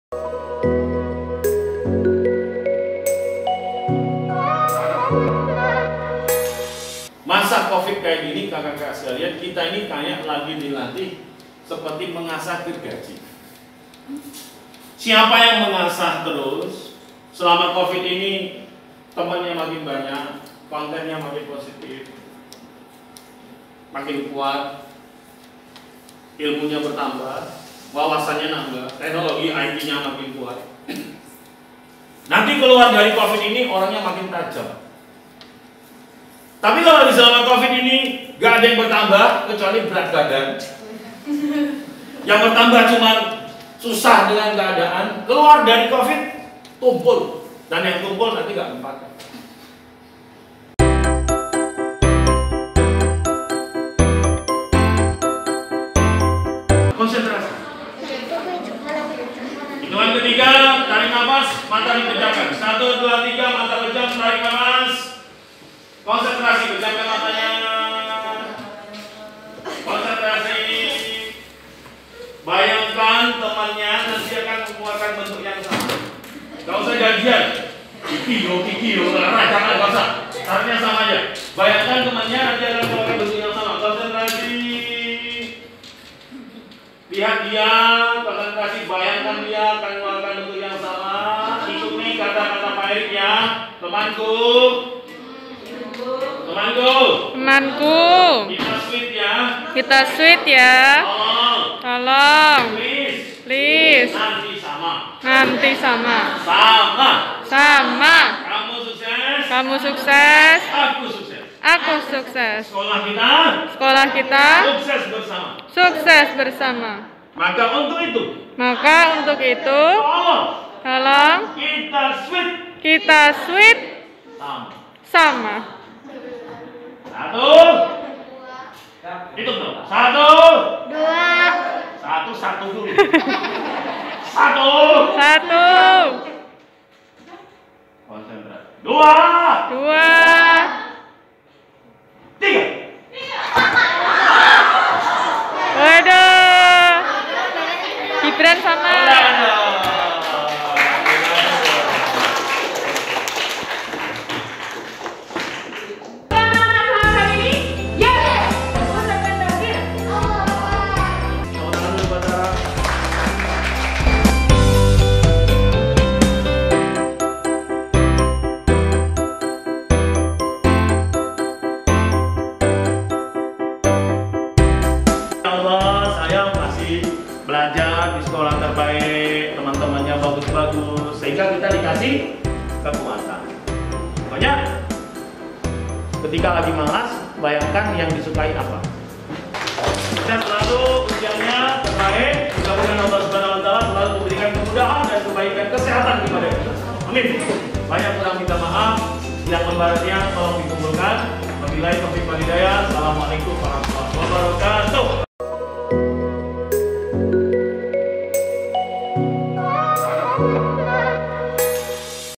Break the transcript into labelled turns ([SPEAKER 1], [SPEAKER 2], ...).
[SPEAKER 1] Masa COVID kayak gini, kakak-kakak sekalian, kita ini kayak lagi dilatih seperti mengasah gergaji. Siapa yang mengasah terus selama COVID ini, temannya makin banyak, kontennya makin positif, makin kuat, ilmunya bertambah, wawasannya nambah, teknologi IT-nya makin kuat. Nanti keluar dari COVID ini orangnya makin tajam. Tapi kalau di selama COVID ini gak ada yang bertambah kecuali berat badan. Yang bertambah cuma susah dengan keadaan. Keluar dari COVID tumpul, dan yang tumpul nanti gak mempan. Konsentrasi. Hitungan ketiga, tarik nafas, mata dipejamkan. 1, 2, 3, mata pejam, tarik nafas. Konsentrasi, pejamkan matanya. Konsentrasi. Bayangkan temannya nanti akan mengeluarkan bentuk yang sama. Gak usah janjian. Kiki, jangan gak usah. Caranya sama aja. Bayangkan temannya nanti akan mengeluarkan bentuk yang sama. Konsentrasi. Lihat dia, konsentrasi. Bayangkan dia akan mengeluarkan bentuk yang sama. Ikuti kata-kata baik ya, temanku. Temanku, kita sweet ya. Tolong. Please. Nanti sama. Kamu sukses. Aku sukses. Sekolah kita. Sukses bersama. Maka untuk itu. Tolong. Kita sweet. Sama. 1, hitung dong. 1, 2, 1 dulu. 1, 1, konsentrasi. 2, 3.
[SPEAKER 2] Waduh, Gibran sama.
[SPEAKER 1] Belajar di sekolah terbaik, teman-temannya bagus-bagus, sehingga kita dikasih kekuatan. Pokoknya ketika lagi malas, bayangkan yang disukai apa. Dan selalu ujiannya terbaik, mudah-mudahan Allah Subhanahu wa Ta'ala selalu memberikan kemudahan dan kebaikan kesehatan kepada kita. Amin. Banyak kurang minta maaf, yang lembarannya tolong dikumpulkan. Wabillahi taufiq wal hidayah. Assalamualaikum warahmatullahi wabarakatuh.